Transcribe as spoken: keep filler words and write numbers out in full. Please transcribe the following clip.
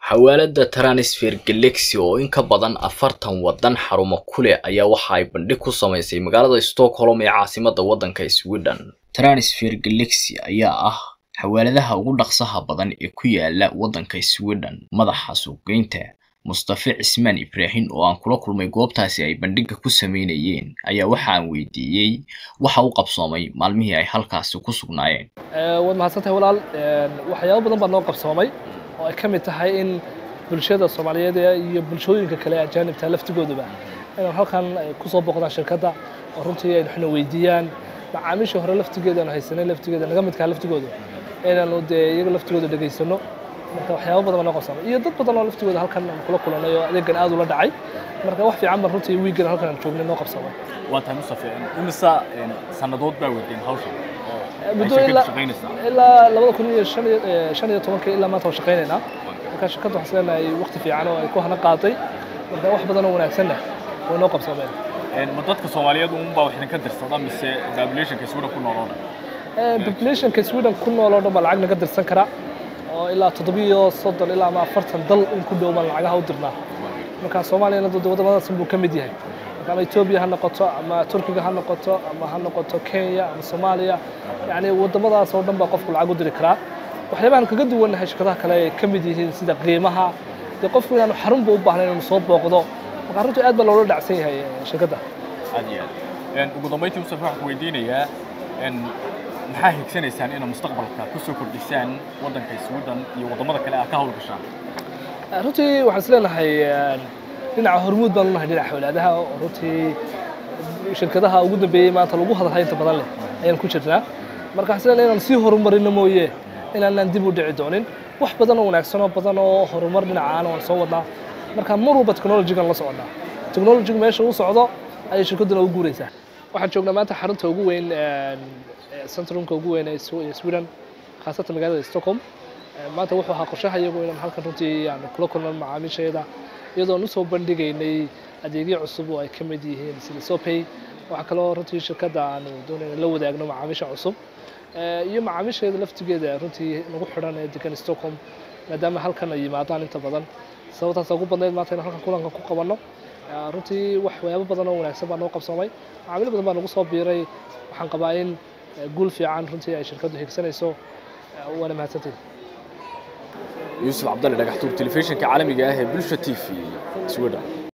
xawaalada Transfer Galaxy oo in ka badan afartan wadan xarumo ku leh ayaa waxa ay bandhig ku sameysay magaalada Stockholm ee caasimadda waddanka Sweden. Transfer Galaxy ayaa ah xawaaladaha ugu dhaqsaha badan ee ku yaala waddanka Sweden. Madaxa suuqgeynta Mustafa Ismaan Ibrahim oo aan kula kulmay goobtaasi ay bandhigga ku sameynayeen ayaa waxa aan weydiiyay waxa uu qabsoomay maalmihii ay halkaas ku sugnaayeen. ee wad mahadsantahay walaal waxyaabo badan baa noo qabsoomay oo ay kamid tahay in bulshada Soomaaliyeed iyo bulshooyinka kale ee ajaanibta laftigooduba inaan halkan ku soo booqdaan shirkadda oo runtii ay waxna weydiiyaan macaamiisha hore laftigeeda aan haysanay laftigeeda naga mid ka laftigooda inaan oo de iyaga laftigooda dhageysano marka waxyaabo badan noo qabsoomay iyo dad badan oo laftigooda halkan kula kulanay oo adeegan aad u la dhacay marka wax fiican baan runtii weekend halkan aan joognay noo qabsoomay waa tahay Mustafa imisa sanadood baa wadeen hawshan muddo ilaa labada kun iyo shan iyo toban ilaa maanta shaqeynayna marka shirkaddu waxay leenahay waqti fiican oo ay ku hana qaatay marka wax badan oo wanaagsan ah oo noo qabsoomay een ma dadka Soomaaliyeed uun baa waxna ka dirsada mise population-ka Sweden ku noolaa ee population-ka Sweden ku noolaa dhan lacag naga dirsan kara oo ilaa toddoba iyo soddon ilaa afartan dal in ku dhow lacagaha u dirnaa marka Soomaaliyeed wadamadaas buu ka mid yahay ama Ethiopia ha noqoto ama Turkiga ha noqoto ama ha noqoto Kenya ama Soomaaliya yani wadamadaas oo dhan baa qofku lacag u diri karaa waxyaabahan kaga duwanahay shirkadaha kale ee ka mid yihiin sida qiimaha ee qofku inuu xarun u baahnayn inuu soo booqdo marka runtii aad baa loola dhacsan yahay shirkadda aad iyo aad een ugu dambeyntii Mustafa waxaan weydiinayaa in maxaa higsanaysan in mustaqbalka ku soo kordhisaan waddanka Sweden iyo wadamada kale ka hawlgashaan runtii waxaan isleeyahay dhinaca hormuud baan nahay dhinaca xawaaladaha oo runtii shirkadaha ugu dambeeyay maanta lagu hadalhay inta badan leh ayaan ku jirnaa marka xasan inaan si horumarino mooyee inaan dib u dhici doonin wax badan oo wanaagsan oo badan oo horumar dhinaca aan soo wadnaa marka mar walba technology-ga la socdaa technology-ga meesha uu socdo ay shirkaduna u guureysaa waxaan joognaa maanta xarunta ugu weyn ee centrumka ugu weyn ee Sweden khaasatan magaalada Stockholm maanta wuxuu ahaa qorshaha iyagu inaan halkan runtii aan kula kulmo macaamiisheeda iyadoo u soo bandhigaynay adeegyo cusub oo ay ka mid yihiin sida SoPay waxa kale oo runtii shirkadda aan doonayna la wadaagno macaamiisha cusub iyo macaamiisheeda laftigeeda runtii nagu xiran ee degan Stockholm maadaama halkan ay yimaadaan inta badan sababtaas ugu badneed maanta in halkan kulanka ku qabanno runtii wax waxyaabo badan oo wanaagsan baa noo qabsoomay macaamiil badan baa nagu soo biiray waxaan qabaa in guul fiican runtii ay shirkaddu higsanayso waana mahadsantahay يوسف عبد الله دغحتور تلفزيون كعالمي ah ee Bulsha T V Sweden